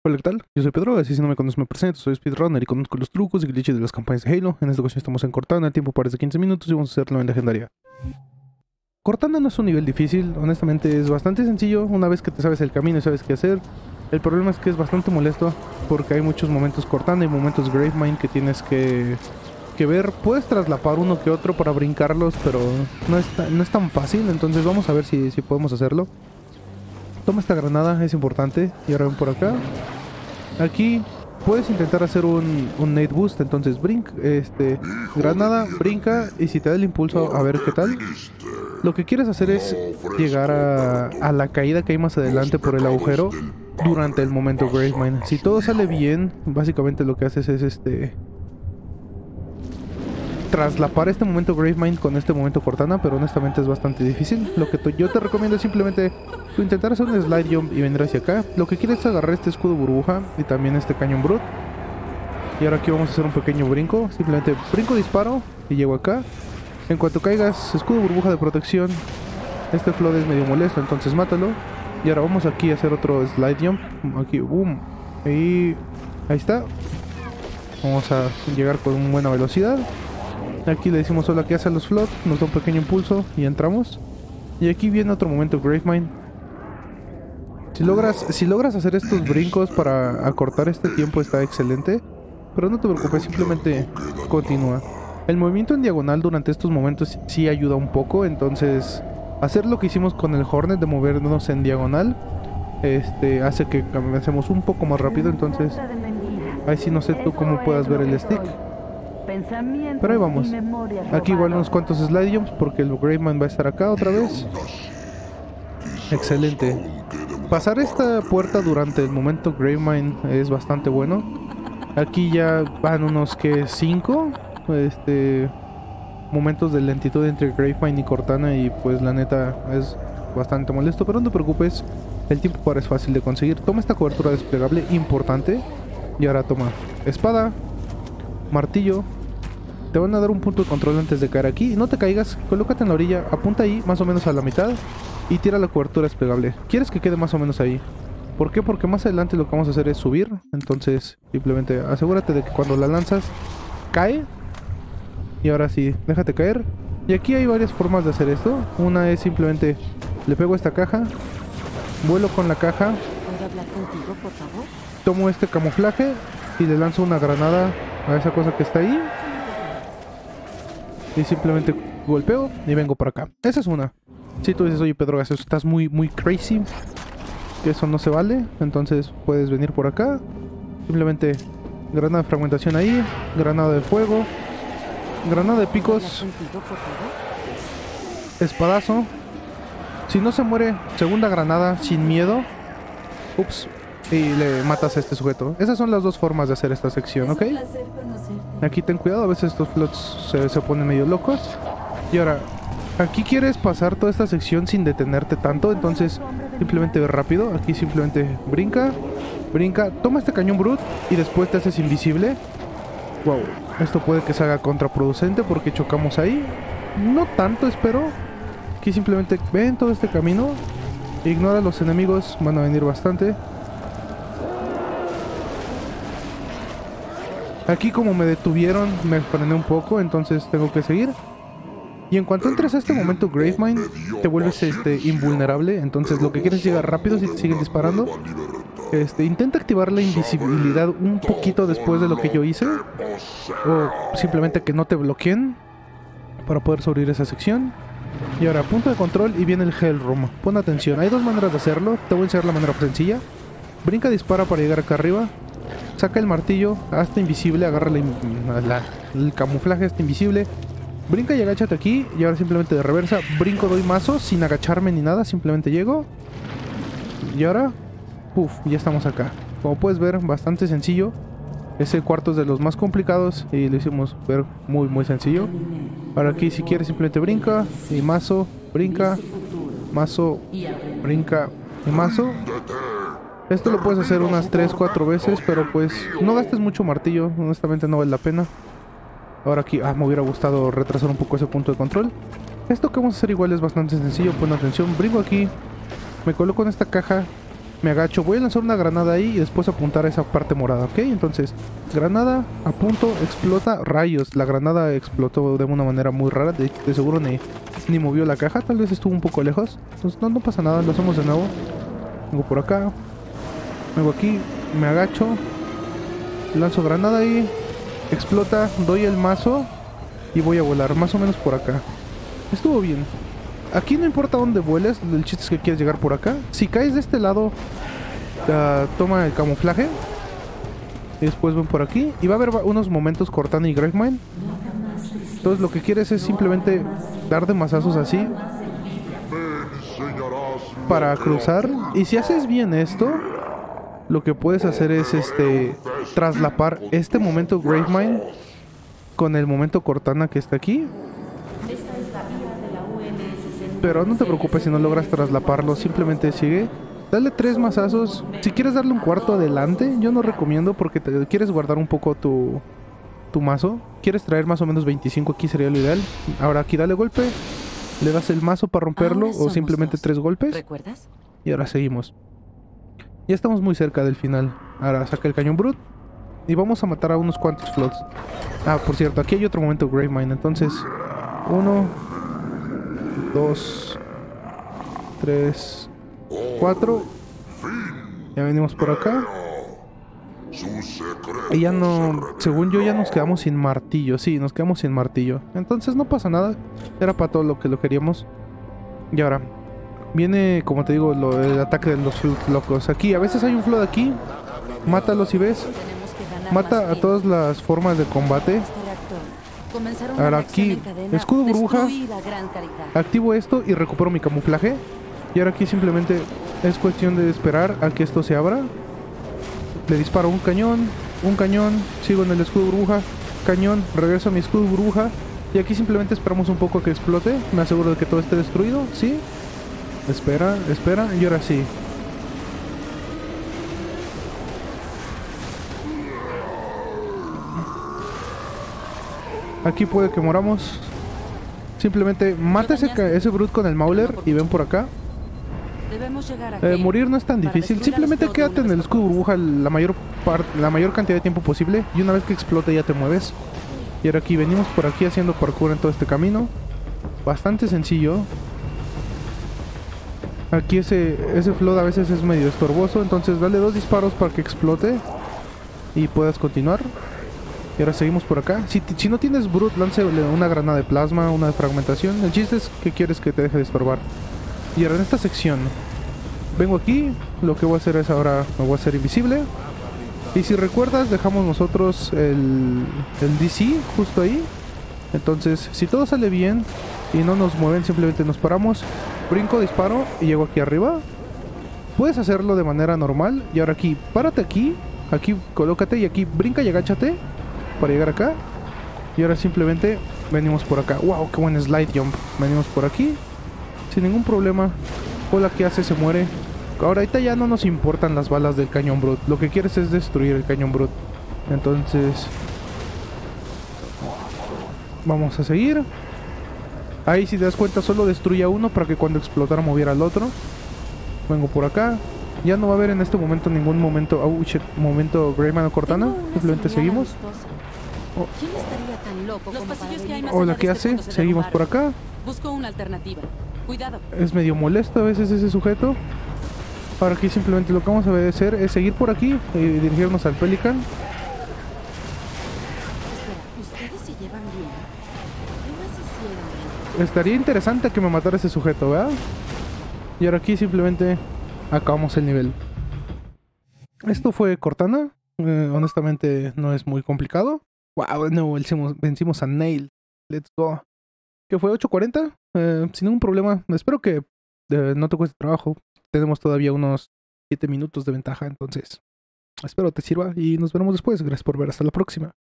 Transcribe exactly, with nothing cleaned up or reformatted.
Hola, ¿qué tal? Yo soy Pedro, así si no me conoces me presento, soy speedrunner y conozco los trucos y glitches de las campañas de Halo. En esta ocasión estamos en Cortana, el tiempo parece quince minutos y vamos a hacerlo en legendaria. Cortana no es un nivel difícil, honestamente es bastante sencillo una vez que te sabes el camino y sabes qué hacer. El problema es que es bastante molesto porque hay muchos momentos Cortana y momentos Gravemind que tienes que, que ver. Puedes traslapar uno que otro para brincarlos, pero no es, no es tan fácil, entonces vamos a ver si, si podemos hacerlo. Toma esta granada, es importante, y ahora ven por acá. Aquí puedes intentar hacer un, un nade boost, entonces brinca, este, granada, brinca y si te da el impulso a ver qué tal. Lo que quieres hacer es llegar a, a la caída que hay más adelante por el agujero durante el momento Gravemind. Si todo sale bien, básicamente lo que haces es este traslapar este momento Gravemind con este momento Cortana, pero honestamente es bastante difícil. Lo que yo te recomiendo es simplemente intentar hacer un slide jump y venir hacia acá. Lo que quieres es agarrar este escudo burbuja y también este cañón brut. Y ahora aquí vamos a hacer un pequeño brinco. Simplemente brinco, disparo y llego acá. En cuanto caigas, escudo burbuja de protección. Este flood es medio molesto, entonces mátalo. Y ahora vamos aquí a hacer otro slide jump. Aquí, boom. Y ahí está. Vamos a llegar con buena velocidad. Aquí le decimos hola, que hace los flood, nos da un pequeño impulso y entramos. Y aquí viene otro momento Gravemind. Si logras, si logras hacer estos brincos para acortar este tiempo está excelente. Pero no te preocupes, simplemente continúa. El movimiento en diagonal durante estos momentos sí ayuda un poco. Entonces hacer lo que hicimos con el Hornet de movernos en diagonal Este hace que avancemos un poco más rápido. Entonces ahí sí no sé tú cómo puedas ver el stick, pero ahí vamos. Aquí igual unos cuantos slide jumps porque el Gravemind va a estar acá otra vez. Excelente. Pasar esta puerta durante el momento Gravemind es bastante bueno. Aquí ya van unos que cinco este, momentos de lentitud entre Gravemind y Cortana y pues la neta es bastante molesto, pero no te preocupes, el tiempo para es fácil de conseguir. Toma esta cobertura desplegable importante y ahora toma espada, martillo. Te van a dar un punto de control antes de caer aquí. No te caigas, colócate en la orilla, apunta ahí más o menos a la mitad y tira la cobertura desplegable. Quieres que quede más o menos ahí. ¿Por qué? Porque más adelante lo que vamos a hacer es subir. Entonces simplemente asegúrate de que cuando la lanzas cae. Y ahora sí, déjate caer. Y aquí hay varias formas de hacer esto. Una es simplemente le pego a esta caja, vuelo con la caja, ¿Puedo hablar contigo, por favor? tomo este camuflaje y le lanzo una granada a esa cosa que está ahí. Y simplemente golpeo y vengo para acá. Esa es una. Si tú dices, oye Pedro, eso estás muy, muy crazy, que eso no se vale, entonces puedes venir por acá. Simplemente granada de fragmentación ahí, granada de fuego, granada de picos, Contigo, por favor. espadazo. Si no se muere, segunda granada sin miedo. Ups. Y le matas a este sujeto. Esas son las dos formas de hacer esta sección, ¿ok? Aquí ten cuidado, a veces estos flots se, se ponen medio locos. Y ahora, aquí quieres pasar toda esta sección sin detenerte tanto, entonces simplemente ve rápido. Aquí simplemente brinca, brinca, toma este cañón brut y después te haces invisible. Wow, esto puede que se haga contraproducente porque chocamos ahí. No tanto, espero. Aquí simplemente ven todo este camino, ignora a los enemigos, van a venir bastante. Aquí como me detuvieron, me frené un poco, entonces tengo que seguir. Y en cuanto entres a este momento Gravemind, te vuelves este, invulnerable. Entonces lo que quieres es llegar rápido si te siguen disparando. Este, intenta activar la invisibilidad un poquito después de lo que yo hice. O simplemente que no te bloqueen para poder sobrevivir esa sección. Y ahora, punto de control y viene el Hell Room. Pon atención, hay dos maneras de hacerlo. Te voy a enseñar la manera sencilla. Brinca, dispara para llegar acá arriba. Saca el martillo, hazte invisible, agarra la, la, el camuflaje, hazte invisible. Brinca y agáchate aquí. Y ahora simplemente de reversa, brinco, doy mazo sin agacharme ni nada, simplemente llego. Y ahora, puff, ya estamos acá. Como puedes ver, bastante sencillo. Ese cuarto es de los más complicados y lo hicimos ver muy muy sencillo. Ahora aquí si quieres simplemente brinca y mazo, brinca, mazo, brinca y mazo. Esto lo puedes hacer unas tres cuatro veces, pero pues no gastes mucho martillo, honestamente no vale la pena. Ahora aquí, ah, me hubiera gustado retrasar un poco ese punto de control. Esto que vamos a hacer igual es bastante sencillo, pon atención, brinco aquí, me coloco en esta caja Me agacho, voy a lanzar una granada ahí y después apuntar a esa parte morada, ¿ok? Entonces, granada, apunto, explota, rayos. La granada explotó de una manera muy rara, de, de seguro ni, ni movió la caja, tal vez estuvo un poco lejos. Entonces, no, no pasa nada, lo hacemos de nuevo. Vengo por acá, vengo aquí, me agacho, lanzo granada ahí, explota, doy el mazo y voy a volar, más o menos por acá. Estuvo bien. Aquí no importa dónde vueles, el chiste es que quieres llegar por acá. Si caes de este lado, uh, toma el camuflaje. Y después ven por aquí. Y va a haber unos momentos Cortana y Gravemind. Entonces lo que quieres es simplemente dar de mazazos así para cruzar. Y si haces bien esto, lo que puedes hacer es este traslapar este momento Gravemind con el momento Cortana que está aquí. Pero no te preocupes si no logras traslaparlo, simplemente sigue. Dale tres mazazos. Si quieres darle un cuarto adelante, yo no recomiendo porque te quieres guardar un poco tu, tu mazo. Quieres traer más o menos veinticinco, aquí sería lo ideal. Ahora aquí dale golpe, le das el mazo para romperlo o simplemente dos. tres golpes. ¿Recuerdas? Y ahora seguimos. Ya estamos muy cerca del final. Ahora saca el cañón Brute y vamos a matar a unos cuantos Floods. Ah, por cierto, aquí hay otro momento Gravemind. Entonces, uno... dos, tres, cuatro. Ya venimos por acá. Y ya no, según yo ya nos quedamos sin martillo. Sí, nos quedamos sin martillo. Entonces no pasa nada. Era para todo lo que lo queríamos. Y ahora viene, como te digo, lo, el ataque de los Flood locos. Aquí, a veces hay un Flood aquí. Mátalo si ves. Mata a todas las formas de combate. Ahora aquí, escudo burbuja, activo esto y recupero mi camuflaje. Y ahora aquí simplemente es cuestión de esperar a que esto se abra. Le disparo un cañón, un cañón, sigo en el escudo burbuja, cañón, regreso a mi escudo burbuja. Y aquí simplemente esperamos un poco a que explote. Me aseguro de que todo esté destruido, ¿sí? Espera, espera, y ahora sí. Aquí puede que moramos. Simplemente mata ese, ese Brute con el Mauler y ven por acá. Eh, morir no es tan difícil. Simplemente quédate en el escudo burbuja la mayor, la mayor cantidad de tiempo posible. Y una vez que explote ya te mueves. Y ahora aquí venimos por aquí haciendo parkour en todo este camino. Bastante sencillo. Aquí ese, ese flood a veces es medio estorboso. Entonces dale dos disparos para que explote y puedas continuar. Y ahora seguimos por acá. Si, si no tienes Brute, lance una granada de plasma, una de fragmentación. El chiste es que quieres que te deje de estorbar. Y ahora en esta sección vengo aquí. Lo que voy a hacer es ahora me voy a hacer invisible. Y si recuerdas, dejamos nosotros el, el D C justo ahí. Entonces, si todo sale bien y no nos mueven, simplemente nos paramos. Brinco, disparo y llego aquí arriba. Puedes hacerlo de manera normal. Y ahora aquí, párate aquí. Aquí, colócate y aquí brinca y agáchate para llegar acá. Y ahora simplemente venimos por acá. ¡Wow! ¡Qué buen slide jump! Venimos por aquí sin ningún problema. Hola, ¿qué hace? Se muere. Ahora ahorita ya no nos importan las balas del cañón Brute. Lo que quieres es destruir el cañón Brute. Entonces vamos a seguir. Ahí, si te das cuenta, solo destruye a uno para que cuando explotara moviera al otro. Vengo por acá. Ya no va a haber en este momento ningún momento oh, shit, momento Gravemind o Cortana. Simplemente seguimos. Oh. ¿Quién estaría tan loco como para venir? Hola, ¿qué hace? Seguimos por acá. Busco una alternativa. Cuidado. Es medio molesto a veces ese sujeto. Ahora aquí simplemente lo que vamos a hacer es seguir por aquí y dirigirnos al Pelican. Espera, ¿ustedes se llevan bien? ¿Qué más hicieron? Estaría interesante que me matara ese sujeto, ¿verdad? Y ahora aquí simplemente acabamos el nivel. Esto fue Cortana. Eh, honestamente no es muy complicado. Wow, no, vencimos, vencimos a Nail. Let's go. ¿Qué fue? ¿ocho cuarenta? Eh, sin ningún problema. Espero que eh, no te cueste trabajo. Tenemos todavía unos siete minutos de ventaja, entonces espero te sirva y nos veremos después. Gracias por ver. Hasta la próxima.